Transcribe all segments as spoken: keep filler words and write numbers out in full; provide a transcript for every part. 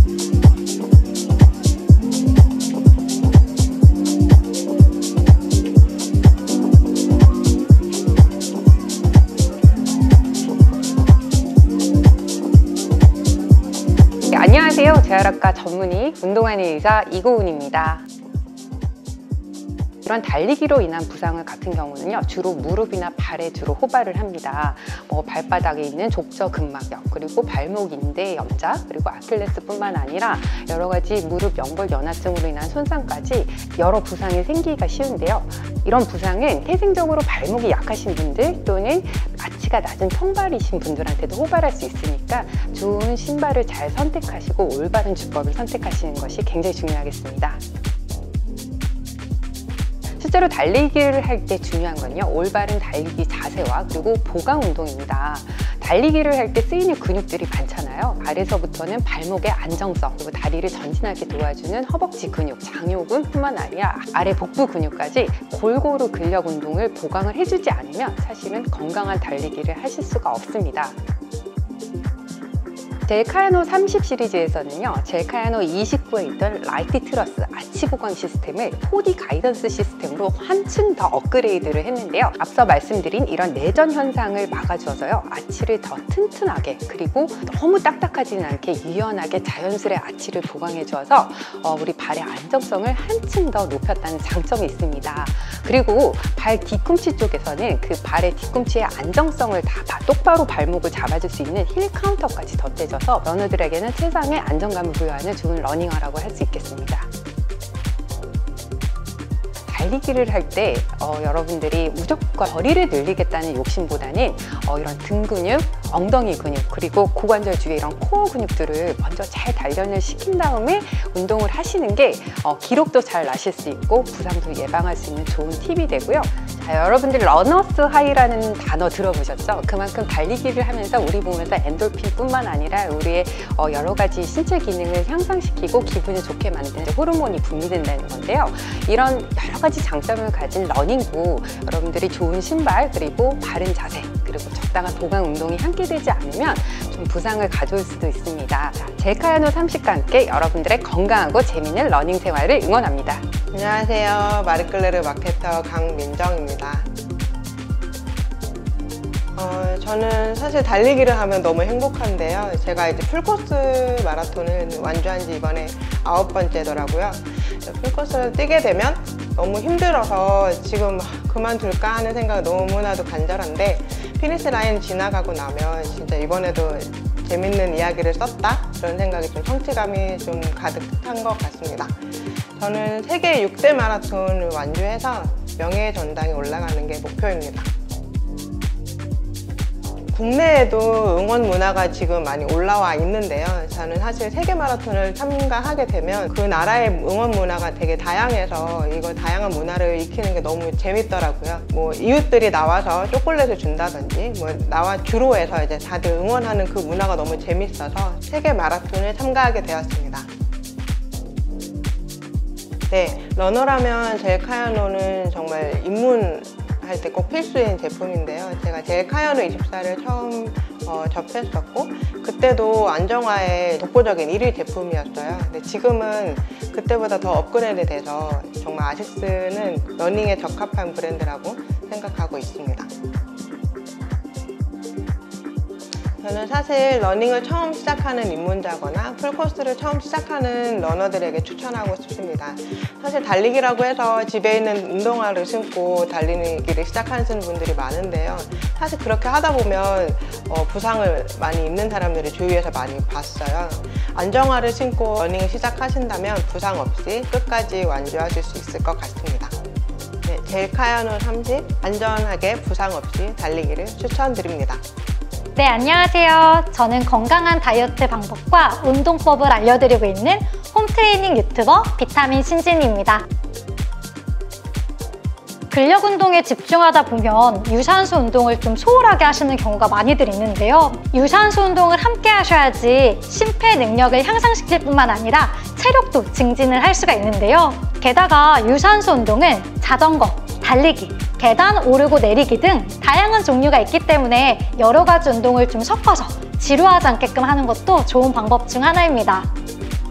안녕하세요. 재활학과 전문의 운동하는 의사 이고은입니다. 이런 달리기로 인한 부상을 같은 경우는요, 주로 무릎이나 발에 주로 호발을 합니다. 뭐 발바닥에 있는 족저근막염, 그리고 발목 인대 염좌, 그리고 아킬레스뿐만 아니라 여러 가지 무릎 연골 연화증으로 인한 손상까지 여러 부상이 생기기가 쉬운데요. 이런 부상은 태생적으로 발목이 약하신 분들 또는 아치가 낮은 평발이신 분들한테도 호발할 수 있으니까 좋은 신발을 잘 선택하시고 올바른 주법을 선택하시는 것이 굉장히 중요하겠습니다. 실제로 달리기를 할 때 중요한 건요, 올바른 달리기 자세와 그리고 보강 운동입니다. 달리기를 할 때 쓰이는 근육들이 많잖아요. 발에서부터는 발목의 안정성, 그리고 다리를 전진하게 도와주는 허벅지 근육, 장요근 뿐만 아니라 아래 복부 근육까지 골고루 근력 운동을 보강을 해주지 않으면 사실은 건강한 달리기를 하실 수가 없습니다. 젤카야노 삼십 시리즈에서는요, 젤카야노 이십구에 있던 라이트 트러스 아치 보강 시스템을 포디 가이던스 시스템으로 한층 더 업그레이드를 했는데요. 앞서 말씀드린 이런 내전 현상을 막아줘서요, 아치를 더 튼튼하게, 그리고 너무 딱딱하지는 않게 유연하게 자연스레 아치를 보강해 줘서 어, 우리 발의 안정성을 한층 더 높였다는 장점이 있습니다. 그리고 발 뒤꿈치 쪽에서는 그 발의 뒤꿈치의 안정성을 다 똑바로 발목을 잡아줄 수 있는 힐 카운터까지 덧대줘서 러너들에게는 최상의 안정감을 부여하는 좋은 러닝화라고 할 수 있겠습니다. 달리기를 할 때 어, 여러분들이 무조건 거리를 늘리겠다는 욕심보다는 어, 이런 등 근육, 엉덩이 근육, 그리고 고관절 주위에 이런 코어 근육들을 먼저 잘 단련을 시킨 다음에 운동을 하시는 게 어, 기록도 잘 나실 수 있고 부상도 예방할 수 있는 좋은 팁이 되고요. 자, 여러분들 러너스 하이라는 단어 들어보셨죠? 그만큼 달리기를 하면서 우리 몸에서 엔돌핀뿐만 아니라 우리의 어, 여러 가지 신체 기능을 향상시키고 기분을 좋게 만드는 호르몬이 분비된다는 건데요. 이런 여러 가지 장점을 가진 러닝도 여러분들이 좋은 신발, 그리고 바른 자세, 그리고 적당한 보강 운동이 함께 되지 않으면 좀 부상을 가져올 수도 있습니다. 자, 젤카야노 삼십과 함께 여러분들의 건강하고 재미있는 러닝 생활을 응원합니다. 안녕하세요. 마리클레르 마케터 강민정입니다. 어, 저는 사실 달리기를 하면 너무 행복한데요. 제가 이제 풀코스 마라톤을 완주한 지 이번에 아홉 번째더라고요. 풀코스를 뛰게 되면 너무 힘들어서 지금 그만둘까 하는 생각이 너무나도 간절한데, 피니시 라인 지나가고 나면 진짜 이번에도 재밌는 이야기를 썼다? 그런 생각이 좀 성취감이 좀 가득한 것 같습니다. 저는 세계 육 대 마라톤을 완주해서 명예의 전당에 올라가는 게 목표입니다. 국내에도 응원 문화가 지금 많이 올라와 있는데요. 저는 사실 세계 마라톤을 참가하게 되면 그 나라의 응원 문화가 되게 다양해서 이거 다양한 문화를 익히는 게 너무 재밌더라고요. 뭐 이웃들이 나와서 초콜릿을 준다든지, 뭐 나와 주로 해서 이제 다들 응원하는 그 문화가 너무 재밌어서 세계 마라톤을 참가하게 되었습니다. 네, 러너라면 젤카야노는 정말 입문 할 때 꼭 필수인 제품인데요. 제가 젤카야노 이십사를 처음 어, 접했었고, 그때도 안정화의 독보적인 일 위 제품이었어요. 근데 지금은 그때보다 더 업그레이드 돼서 정말 아식스는 러닝에 적합한 브랜드라고 생각하고 있습니다. 저는 사실 러닝을 처음 시작하는 입문자거나 풀코스를 처음 시작하는 러너들에게 추천하고 싶습니다. 사실 달리기라고 해서 집에 있는 운동화를 신고 달리기를 시작하시는 분들이 많은데요. 사실 그렇게 하다 보면 어, 부상을 많이 입는 사람들을 주위에서 많이 봤어요. 안정화를 신고 러닝을 시작하신다면 부상 없이 끝까지 완주하실 수 있을 것 같습니다. 네, 젤카야노 삼십, 안전하게 부상 없이 달리기를 추천드립니다. 네, 안녕하세요. 저는 건강한 다이어트 방법과 운동법을 알려드리고 있는 홈트레이닝 유튜버 비타민 신진입니다. 근력 운동에 집중하다 보면 유산소 운동을 좀 소홀하게 하시는 경우가 많이들 있는데요. 유산소 운동을 함께 하셔야지 심폐 능력을 향상시킬 뿐만 아니라 체력도 증진을 할 수가 있는데요. 게다가 유산소 운동은 자전거, 달리기, 계단 오르고 내리기 등 다양한 종류가 있기 때문에 여러 가지 운동을 좀 섞어서 지루하지 않게끔 하는 것도 좋은 방법 중 하나입니다.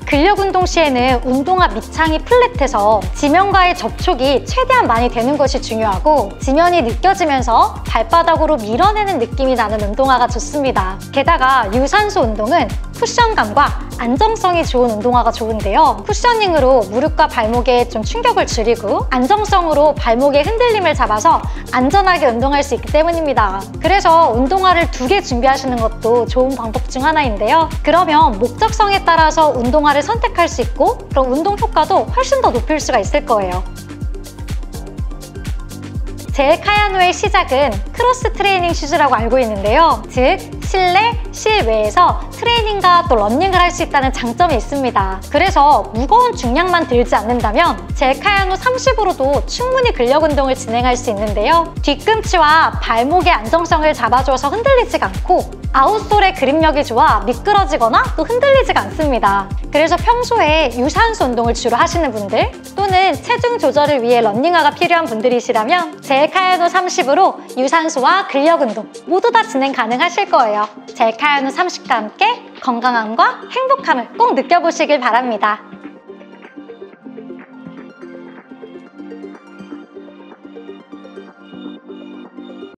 근력 운동 시에는 운동화 밑창이 플랫해서 지면과의 접촉이 최대한 많이 되는 것이 중요하고 지면이 느껴지면서 발바닥으로 밀어내는 느낌이 나는 운동화가 좋습니다. 게다가 유산소 운동은 쿠션감과 안정성이 좋은 운동화가 좋은데요. 쿠셔닝으로 무릎과 발목에 좀 충격을 줄이고 안정성으로 발목의 흔들림을 잡아서 안전하게 운동할 수 있기 때문입니다. 그래서 운동화를 두 개 준비하시는 것도 좋은 방법 중 하나인데요. 그러면 목적성에 따라서 운동화를 선택할 수 있고 그럼 운동 효과도 훨씬 더 높일 수가 있을 거예요. 제 카야노의 시작은 크로스 트레이닝 슈즈라고 알고 있는데요. 즉 실내, 실외에서 트레이닝과 또 러닝을 할 수 있다는 장점이 있습니다. 그래서 무거운 중량만 들지 않는다면 제 카야노 삼십으로도 충분히 근력 운동을 진행할 수 있는데요. 뒤꿈치와 발목의 안정성을 잡아줘서 흔들리지가 않고 아웃솔의 그립력이 좋아 미끄러지거나 또 흔들리지가 않습니다. 그래서 평소에 유산소 운동을 주로 하시는 분들 또는 체중 조절을 위해 러닝화가 필요한 분들이시라면 제 카야노 삼십으로 유산소와 근력 운동 모두 다 진행 가능하실 거예요. 제 카야노 삼십과 함께 건강함과 행복함을 꼭 느껴보시길 바랍니다.